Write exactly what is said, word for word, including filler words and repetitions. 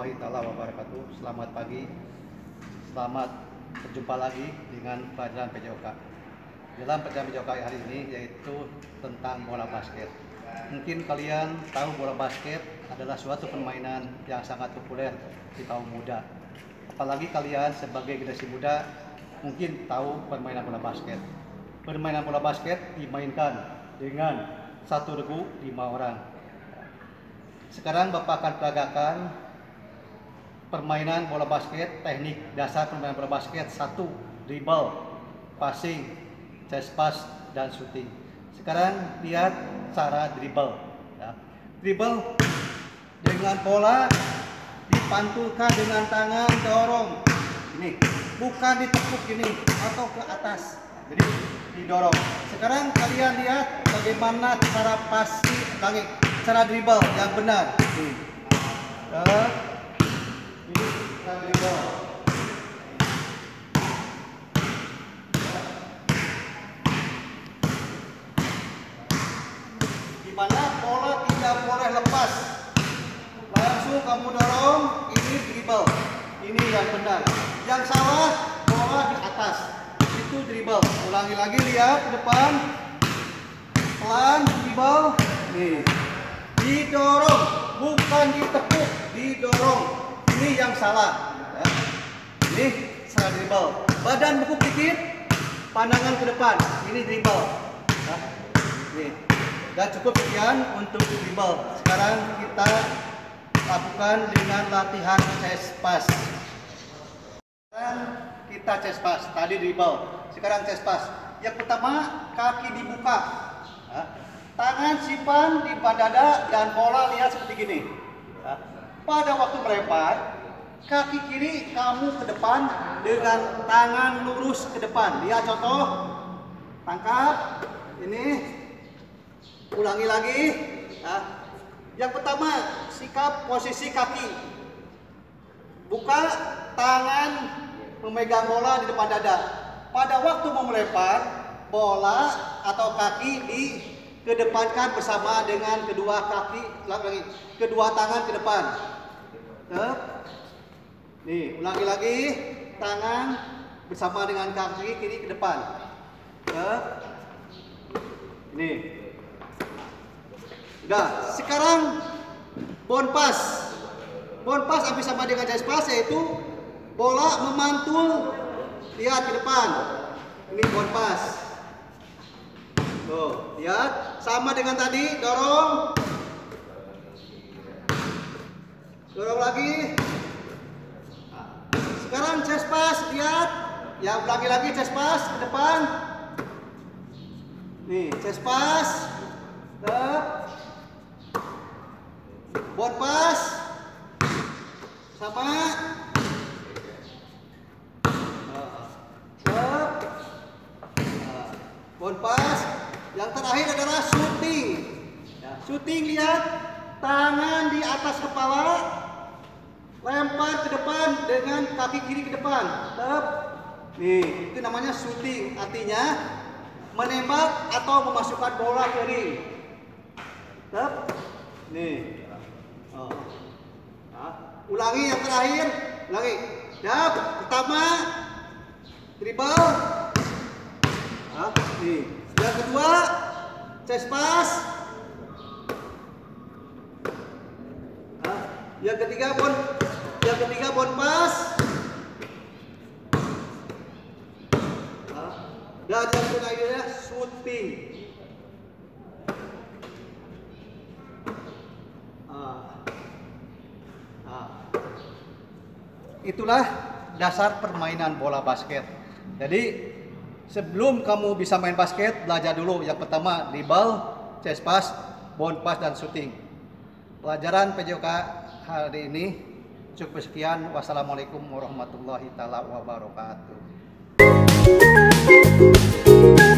warahmatullahi taala wabarakatuh. Selamat pagi, selamat berjumpa lagi dengan pelajaran P J O K. Dalam pelajaran P J O K hari ini yaitu tentang bola basket. Mungkin kalian tahu bola basket adalah suatu permainan yang sangat populer di kaum muda. Apalagi kalian sebagai generasi muda mungkin tahu permainan bola basket. Permainan bola basket dimainkan dengan satu regu lima orang. Sekarang Bapak akan peragakan permainan bola basket, teknik dasar permainan bola basket. Satu, dribble, passing, chest pass, dan shooting. Sekarang lihat cara dribble. Ya. Dribble dengan bola dipantulkan dengan tangan, dorong. Ini bukan ditepuk gini atau ke atas. Jadi didorong. Sekarang kalian lihat bagaimana cara passing, ulangi, cara dribble yang benar. Ini, uh, ini cara dribble. Dimana bola tidak boleh lepas. Langsung kamu dorong. Ini dribble. Ini yang benar. Yang salah bola di atas. Itu dribble. Ulangi lagi, lihat ke depan. Pelan dribble. Nih. Didorong, bukan ditepuk, didorong. Ini yang salah. Ya. Ini salah dribble. Badan bekuk dikit, pandangan ke depan. Ini dribble. Ya. Nih. Dan cukup sekian untuk dribble. Sekarang kita lakukan dengan latihan chest pass. Sekarang kita chest pass. Tadi dribble. Sekarang chest pass. Yang pertama, kaki dibuka. Ya. Tangan simpan di dada dan bola lihat seperti gini. Ya. Pada waktu melempar, kaki kiri kamu ke depan dengan tangan lurus ke depan. Lihat contoh. Tangkap. Ini. Ulangi lagi. Ya. Yang pertama, sikap posisi kaki. Buka tangan memegang bola di depan dada. Pada waktu mau melempar, bola atau kaki di kedepankan bersama dengan kedua kaki, lagi, kedua tangan ke depan. Tep. Nih, ulangi lagi, tangan bersama dengan kaki kiri ke depan. Tep. Ini. Udah, sekarang bond pass. Bond pass hampir sama dengan chest pass, yaitu bola memantul, lihat ke depan. Ini bond pass. Tuh, lihat, sama dengan tadi, dorong. Dorong lagi. Nah, sekarang chest pass, lihat. Ya, ulangi lagi chest pass ke depan. Nih, chest pass. Tep. Bond pass. Sama. Tep. Bond pass. Yang terakhir adalah shooting. Ya, shooting, lihat, tangan di atas kepala, lempar ke depan dengan kaki kiri ke depan. Tep. Nih, itu namanya shooting. Artinya menembak atau memasukkan bola ke ring. Tep. Nih. Oh. Nah, ulangi yang terakhir. Ulangi. Dap. Pertama, dribble. Nah, nih. Yang kedua, chest pass. Nah, yang ketiga bond, yang ketiga bond pass. Nah, dan yang terakhirnya shooting. Nah, nah. Itulah dasar permainan bola basket. Jadi sebelum kamu bisa main basket, belajar dulu. Yang pertama, dribble, chest pass, bond pass, dan shooting. Pelajaran P J O K hari ini cukup sekian. Wassalamualaikum warahmatullahi taala wabarakatuh.